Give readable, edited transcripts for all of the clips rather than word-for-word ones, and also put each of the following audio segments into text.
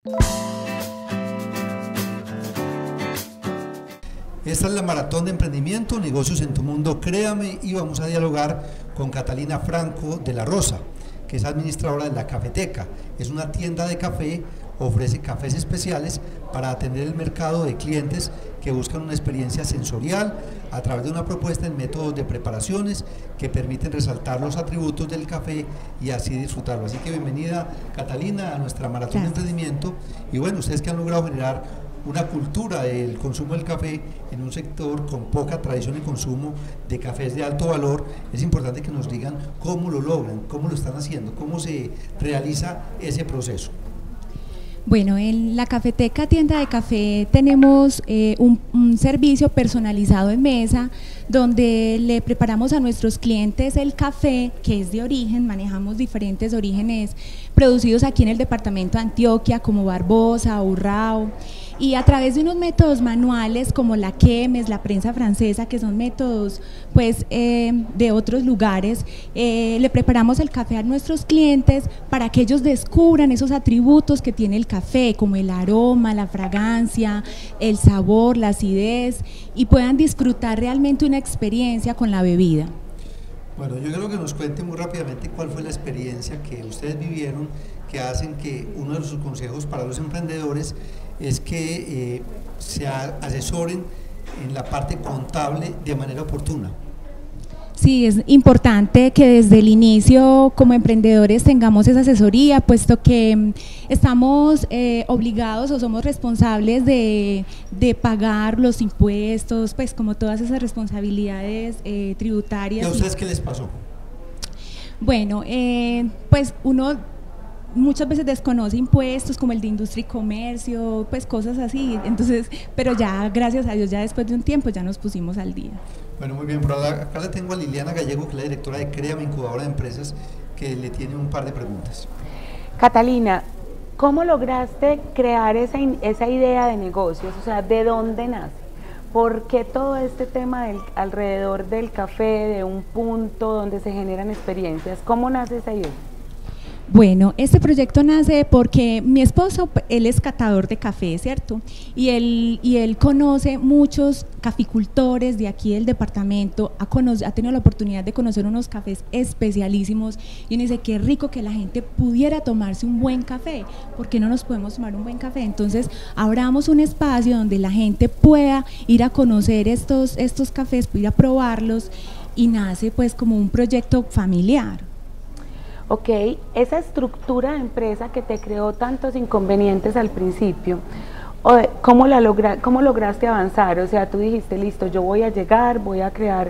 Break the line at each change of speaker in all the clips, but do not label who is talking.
Esta es la Maratón de Emprendimiento, Negocios en tu Mundo, créame, y vamos a dialogar con Catalina Franco de la Rosa, que es administradora de La Cafeteca. Es una tienda de café, ofrece cafés especiales para atender el mercado de clientes que buscan una experiencia sensorial a través de una propuesta en métodos de preparaciones que permiten resaltar los atributos del café y así disfrutarlo. Así que bienvenida, Catalina, a nuestra Maratón de Emprendimiento. Y bueno, ustedes que han logrado generar una cultura del consumo del café en un sector con poca tradición y consumo de cafés de alto valor, es importante que nos digan cómo lo logran, cómo lo están haciendo, cómo se realiza ese proceso.
Bueno, en La Cafeteca, tienda de café, tenemos un servicio personalizado en mesa donde le preparamos a nuestros clientes el café que es de origen. Manejamos diferentes orígenes producidos aquí en el departamento de Antioquia, como Barbosa, Urrao, y a través de unos métodos manuales como la quemes, la prensa francesa, que son métodos pues de otros lugares, le preparamos el café a nuestros clientes para que ellos descubran esos atributos que tiene el café, como el aroma, la fragancia, el sabor, la acidez, y puedan disfrutar realmente una experiencia con la bebida.
Bueno, yo creo que nos cuente muy rápidamente cuál fue la experiencia que ustedes vivieron, que hacen que uno de sus consejos para los emprendedores es que se asesoren en la parte contable de manera oportuna.
Sí, es importante que desde el inicio como emprendedores tengamos esa asesoría, puesto que estamos obligados o somos responsables de pagar los impuestos, pues como todas esas responsabilidades tributarias.
¿Y a ustedes qué les pasó?
Bueno, pues uno muchas veces desconoce impuestos como el de industria y comercio, pues cosas así, entonces, pero ya gracias a Dios ya después de un tiempo ya nos pusimos al día.
Bueno, muy bien, por acá le tengo a Liliana Gallego, que es la directora de Créame, incubadora de empresas, que le tiene un par de preguntas.
Catalina, ¿cómo lograste crear esa idea de negocios? O sea, ¿de dónde nace? ¿Por qué todo este tema alrededor del café, de un punto donde se generan experiencias? ¿Cómo nace esa idea?
Bueno, este proyecto nace porque mi esposo, él es catador de café, ¿cierto? Y él conoce muchos caficultores de aquí del departamento, ha tenido la oportunidad de conocer unos cafés especialísimos, y uno dice, qué rico que la gente pudiera tomarse un buen café. ¿Por qué no nos podemos tomar un buen café? Entonces, abramos un espacio donde la gente pueda ir a conocer estos cafés, ir a probarlos, y nace pues como un proyecto familiar.
Ok, esa estructura de empresa que te creó tantos inconvenientes al principio, ¿cómo lograste avanzar? O sea, tú dijiste, listo, yo voy a llegar, voy a crear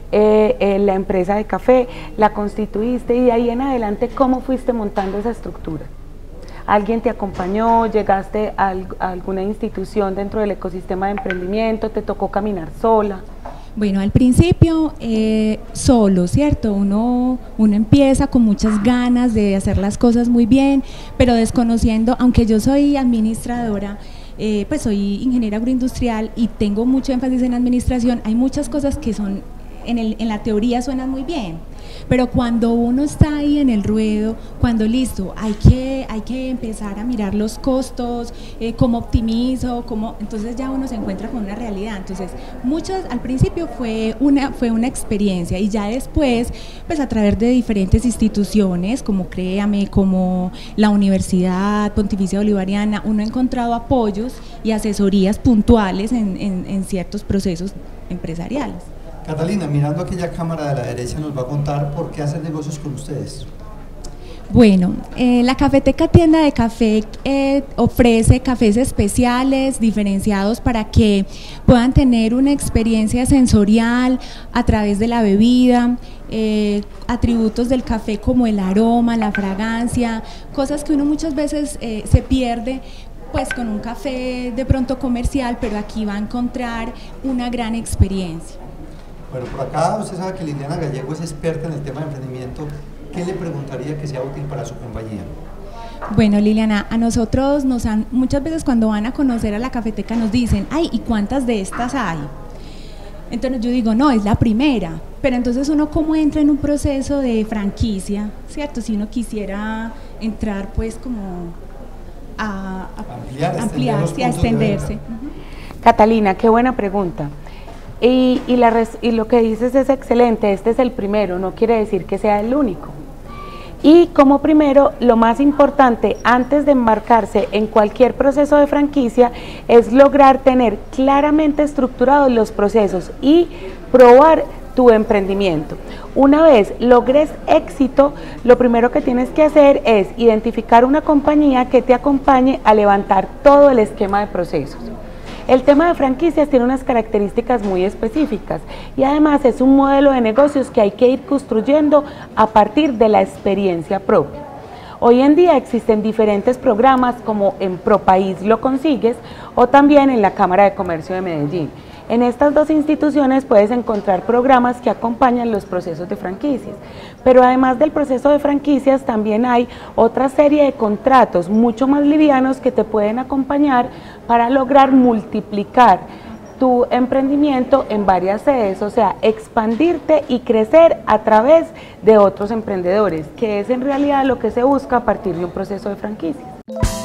la empresa de café, la constituiste, y de ahí en adelante, ¿cómo fuiste montando esa estructura? ¿Alguien te acompañó? ¿Llegaste a alguna institución dentro del ecosistema de emprendimiento? ¿Te tocó caminar sola?
Bueno, al principio solo, ¿cierto? Uno empieza con muchas ganas de hacer las cosas muy bien, pero desconociendo, aunque yo soy administradora, pues soy ingeniera agroindustrial y tengo mucho énfasis en administración, hay muchas cosas que son en la teoría suenan muy bien, pero cuando uno está ahí en el ruedo, cuando listo, hay que empezar a mirar los costos, cómo optimizo, entonces ya uno se encuentra con una realidad. Entonces al principio fue una experiencia, y ya después pues a través de diferentes instituciones como Créame, como la Universidad Pontificia Bolivariana, uno ha encontrado apoyos y asesorías puntuales en ciertos procesos empresariales.
Catalina, mirando aquella cámara de la derecha, nos va a contar por qué hacer negocios con ustedes.
Bueno, la Cafeteca, tienda de café, ofrece cafés especiales, diferenciados, para que puedan tener una experiencia sensorial a través de la bebida, atributos del café como el aroma, la fragancia, cosas que uno muchas veces se pierde pues con un café de pronto comercial, pero aquí va a encontrar una gran experiencia.
Bueno, por acá usted sabe que Liliana Gallego es experta en el tema de emprendimiento. ¿Qué le preguntaría que sea útil para su compañía?
Bueno, Liliana, a nosotros muchas veces cuando van a conocer a la cafeteca nos dicen, ay, ¿y cuántas de estas hay? Entonces yo digo, no, es la primera, pero entonces uno cómo entra en un proceso de franquicia, ¿cierto? Si uno quisiera entrar pues como ampliarse y a extenderse.
Catalina, qué buena pregunta. Y lo que dices es excelente, este es el primero, no quiere decir que sea el único. Y como primero, lo más importante antes de embarcarse en cualquier proceso de franquicia es lograr tener claramente estructurados los procesos y probar tu emprendimiento. Una vez logres éxito, lo primero que tienes que hacer es identificar una compañía que te acompañe a levantar todo el esquema de procesos. El tema de franquicias tiene unas características muy específicas y además es un modelo de negocios que hay que ir construyendo a partir de la experiencia propia. Hoy en día existen diferentes programas como en ProPaís lo consigues o también en la Cámara de Comercio de Medellín. En estas dos instituciones puedes encontrar programas que acompañan los procesos de franquicias, pero además del proceso de franquicias también hay otra serie de contratos mucho más livianos que te pueden acompañar para lograr multiplicar tu emprendimiento en varias sedes, o sea, expandirte y crecer a través de otros emprendedores, que es en realidad lo que se busca a partir de un proceso de franquicias.